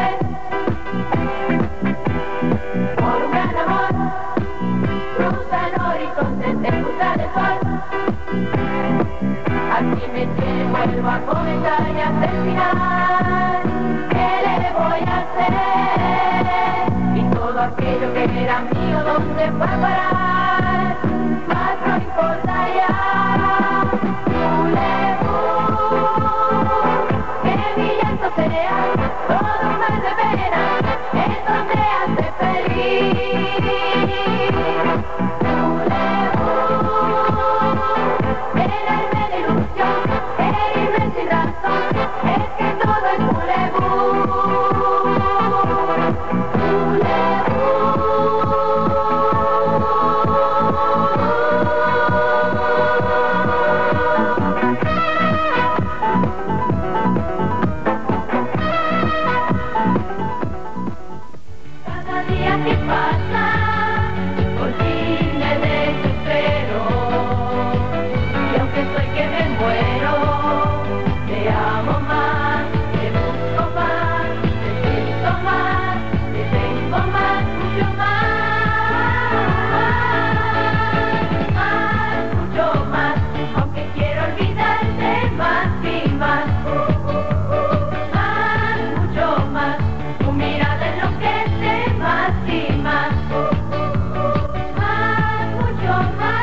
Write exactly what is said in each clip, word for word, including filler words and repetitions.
hacer por un gran amor. Cruza el horizonte, te gusta el sol. Aquí me tiene, vuelvo a comenzar y hasta el final. ¿Qué le voy a hacer? Y todo aquello que era mío, ¿dónde fue a parar? Más no importa ya. Que mi llanto sea todo un mar de pena, eso te hace feliz. Tenerme de ilusión, herirme sin razón, es que todo es culebú. Cada día que pasa, por ti me desespero. Y aunque soy que me muero, te amo más, te busco más, te siento más, te tengo más, mucho más, más, mucho más. Aunque quiero olvidarte más y más, más, mucho más. Tu mirada enloquece más y más, más, mucho más.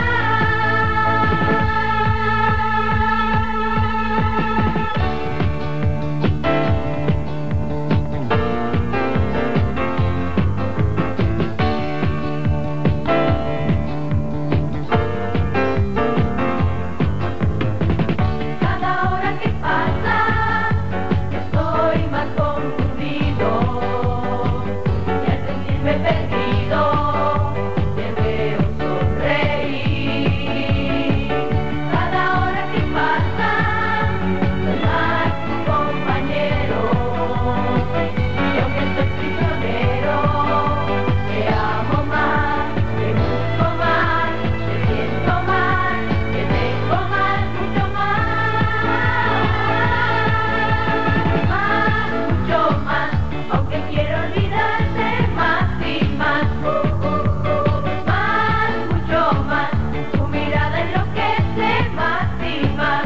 Cada hora que pasa, estoy más confundido. Y al sentirme perdido, te veo sonreír. Cada hora que pasa, soy más tu compañero. Y aunque soy prisionero, te amo más, te busco más, te siento más, te tengo más, mucho más, más, mucho más. Aunque quiero olvidarte más y más, más, mucho más. Tu mirada enloquece más y más,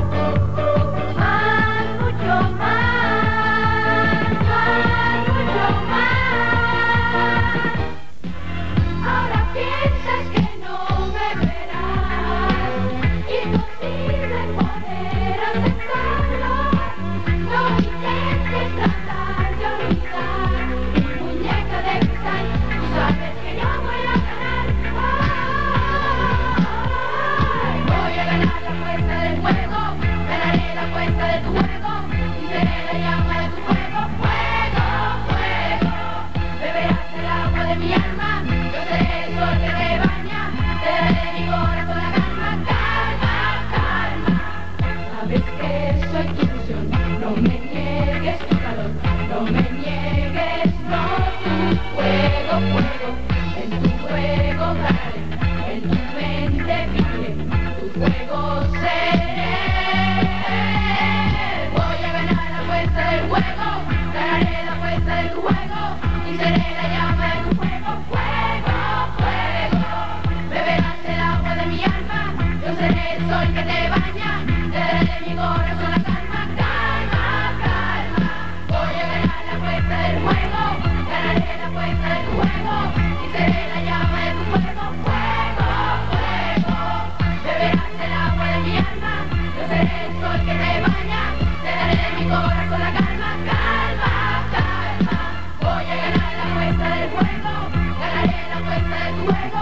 más, mucho más, más, mucho más. Ahora piensas que no me verás, imposible poder aceptarlo. No intentes tratar de olvidar mi muñeca de cristal, tú sabes que yo voy a ganar. Ay, voy a ganar la apuesta del juego, ganaré la apuesta de tu juego y seré la llama de tu fuego. Fuego, fuego, beberás el agua de mi alma, yo seré el sol que te baña, te daré de mi corazón la calma, calma, calma. Sabes que soy tu ilusión, no me niegues tu calor, no me niegues, no, tu fuego, fuego, en tu fuego ganaré, en tu mente viviré, tu fuego seré. Voy a ganar la apuesta del juego, ganaré la apuesta de tu juego y seré la llama de tu fuego. Fuego, fuego, beberás el agua de mi alma, yo seré el sol que te baña, te daré de mi corazón la calma, calma, calma. Voy a ganar la apuesta del juego, ganaré la apuesta de tu juego y seré la llama de tu fuego. Fuego, fuego, beberás el agua de mi alma, yo seré el sol que te baña, te daré de mi corazón la calma, calma, calma. Voy a ganar la apuesta del juego, ganaré la apuesta de tu juego